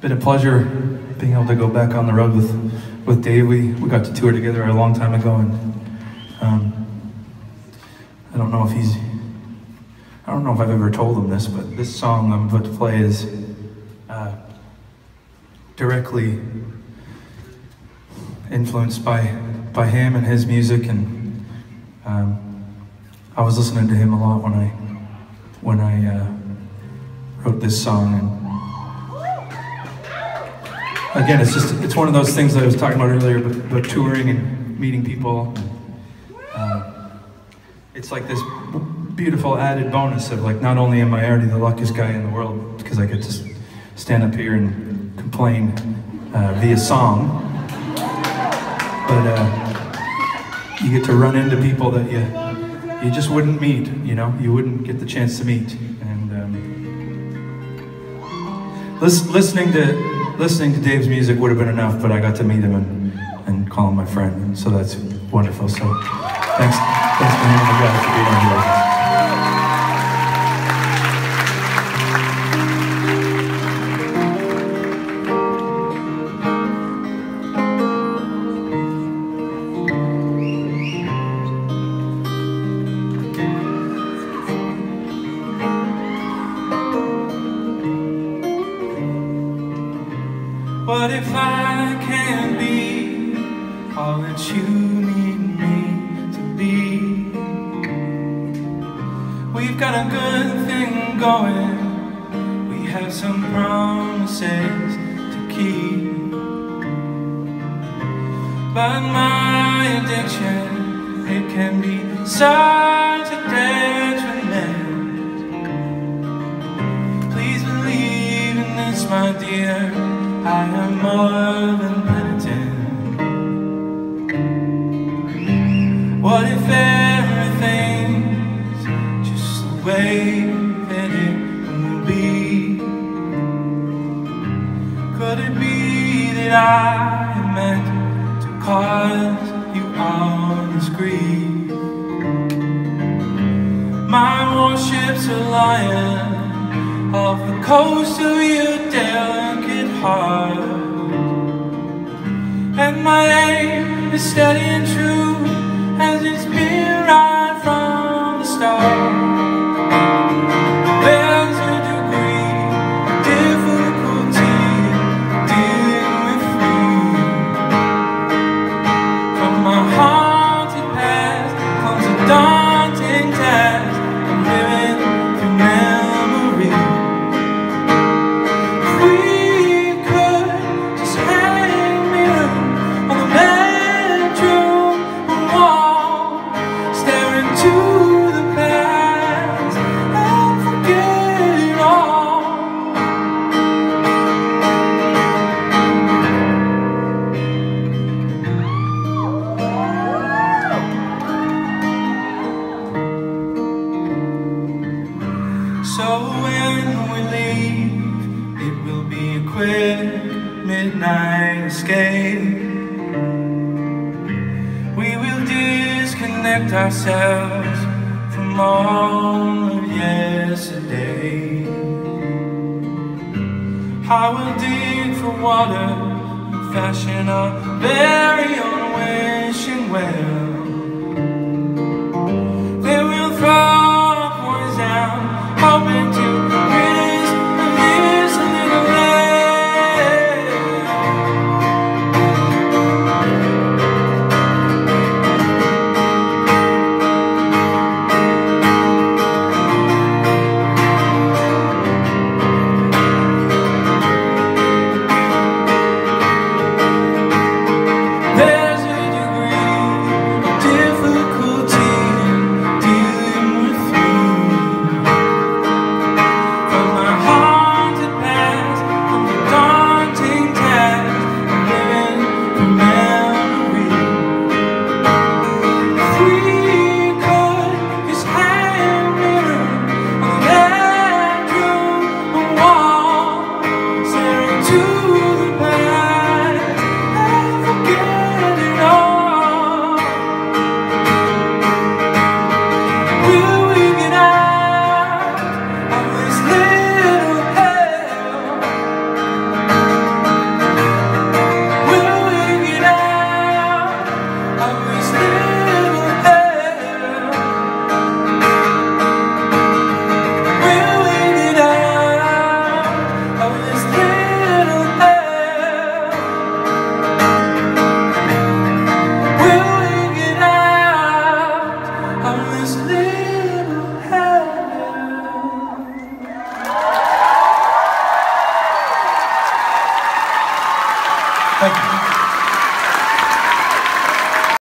been a pleasure being able to go back on the road with Dave. We got to tour together a long time ago, and I don't know if I've ever told him this, but this song I'm about to play is directly influenced by him and his music, and I was listening to him a lot when I wrote this song. And again, it's one of those things that I was talking about earlier, about touring and meeting people. It's like this beautiful added bonus of, like, not only am I already the luckiest guy in the world because I get to stand up here and complain via song, but you get to run into people that you just wouldn't meet, you know? You wouldn't get the chance to meet. And listening to Dave's music would have been enough, but I got to meet him and call him my friend, and so that's wonderful. So thanks to him and the guys for being on here. What if I can be all that you need me to be? We've got a good thing going. We have some promises to keep. But my addiction, it can be such a detriment. Please believe in this, my dear. I am more than penitent. What if everything's just the way that it will be? Could it be that I am meant to cause you all this grief? My warships are lying off the coast of your delicate heart, and my aim is steady and true as it's been right from the start. There's a degree of difficulty dealing with me. From my haunted past comes a daunting task. I'm living through memory. So when we leave, it will be a quick midnight escape. We will disconnect ourselves from all of yesterday. I will dig for water and fashion our very own wishing well. Then we'll throw our points down, hoping